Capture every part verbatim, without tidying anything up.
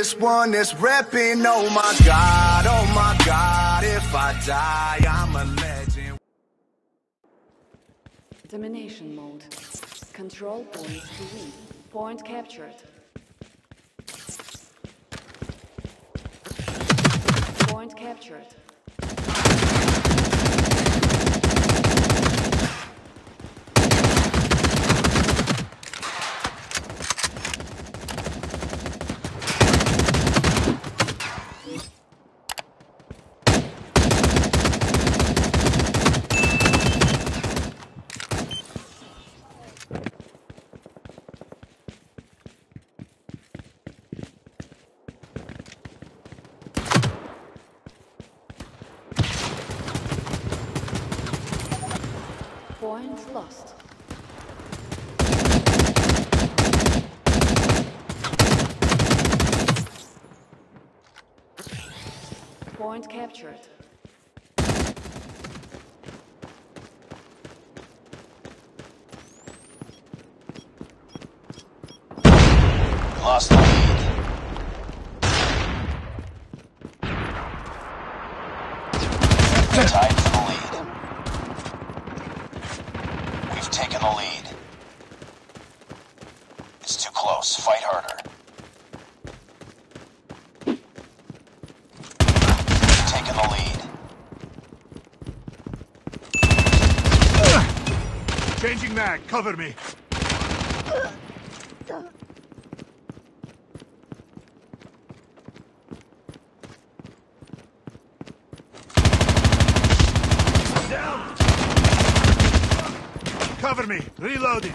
realest one that's reppin'. Oh my God, oh my God, if I die, I'm a legend. Domination mode. Control points to win. Point captured. Point captured. Point lost. Point captured. Lost the lead. Tied for the lead. We've taken the lead. It's too close. Fight harder. We've taken the lead. Changing mag. Cover me. Down. Cover me. Reloading.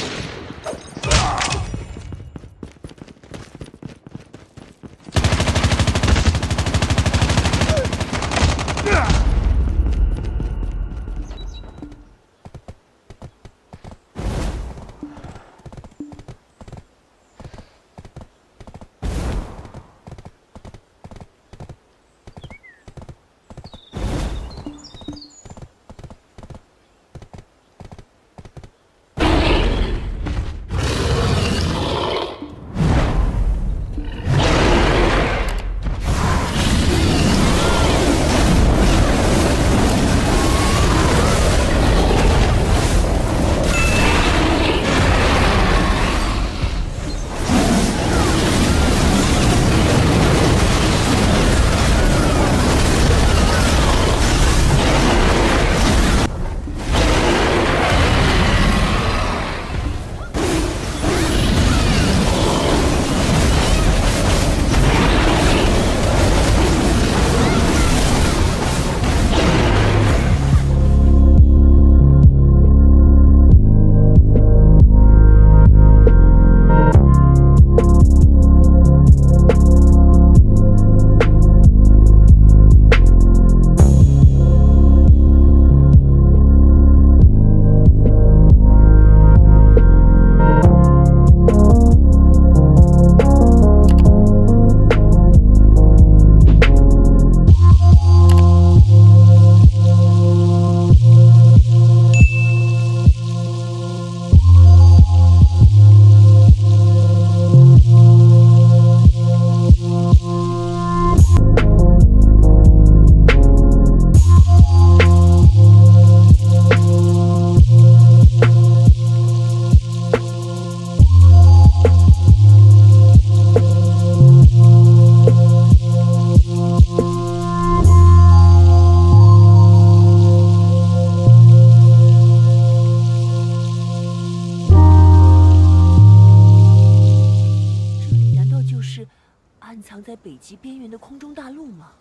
北极边缘的空中大陆吗？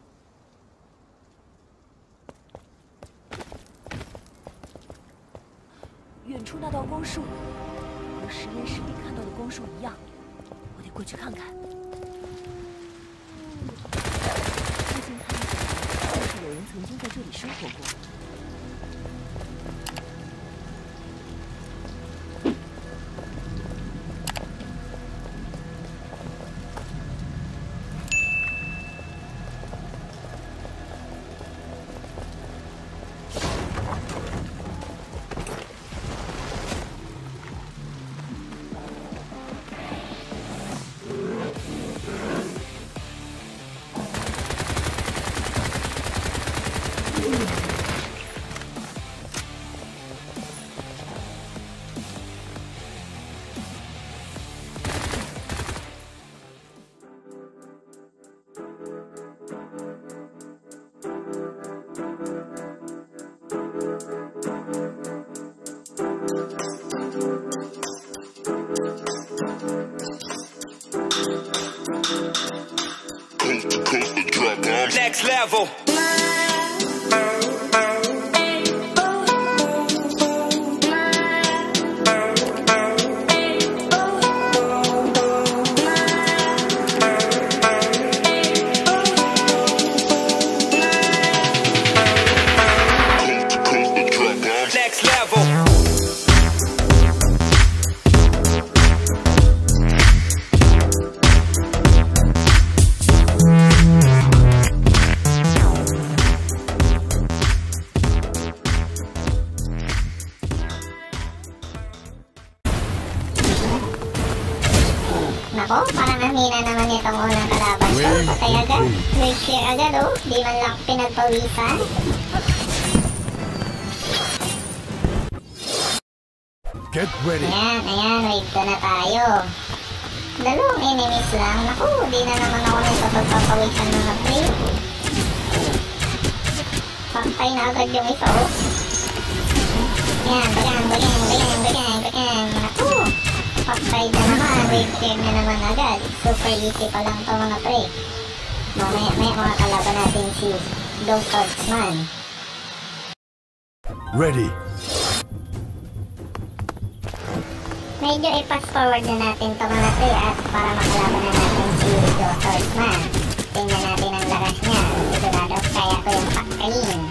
远处那道光束和实验室里看到的光束一样，我得过去看看。附近看起来像是有人曾经在这里生活过。 Yeah. level. Next level. Nako, parang namina naman itong unang kalaban ko. Patay agad. Quick clear agad oh. Di man lang pinagpawisan. Get ready. Ayan, ayan. Wave ko na tayo. Dalawang enemies lang. Naku, di na naman ako nagpapagpapawisan mga pre. Paktay na agad yung isa oh. Ayan, bagang, bagang, bagang, bagang, bagang. Naku. Paktay na naman, wave clear na naman agad. Super easy pa lang to mga pre. Mamaya may mga kalaban natin si Swordsman. Ready. Medyo i-pass forward na natin to mga pre at para makalaban na natin si Swordsman. Tingnan natin ang lakas niya. Sigurado kaya ko yung paktayin.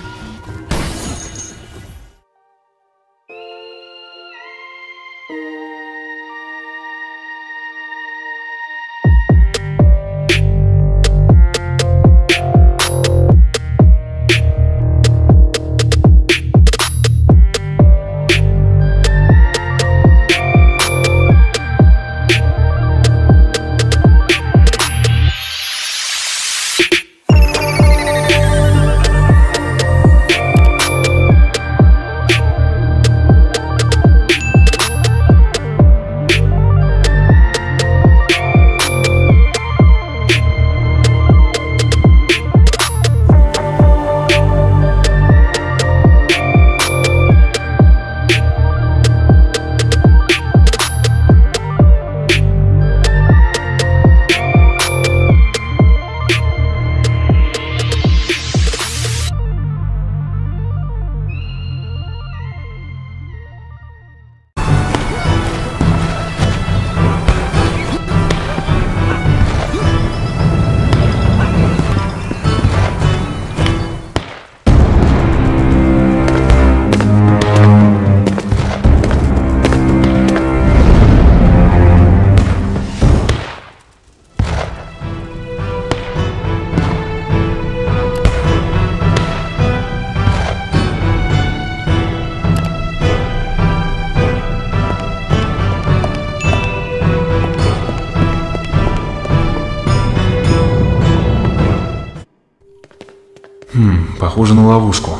Хм, похоже на ловушку.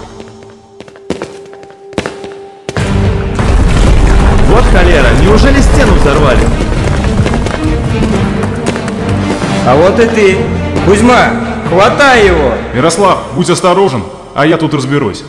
Вот холера, неужели стену взорвали? А вот и ты. Кузьма, хватай его! Ярослав, будь осторожен, а я тут разберусь.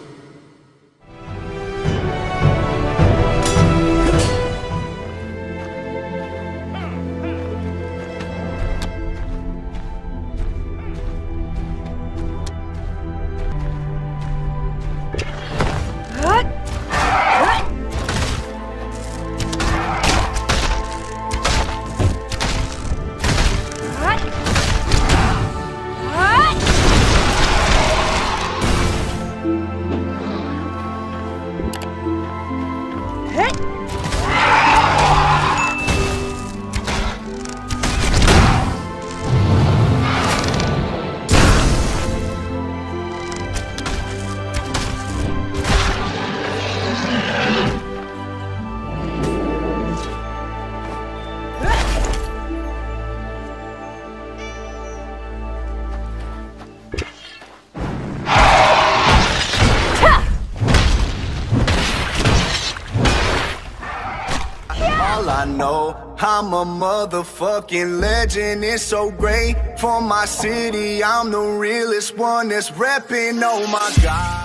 All I know, I'm a motherfucking legend. It's so great for my city. I'm the realest one that's repping. Oh my God.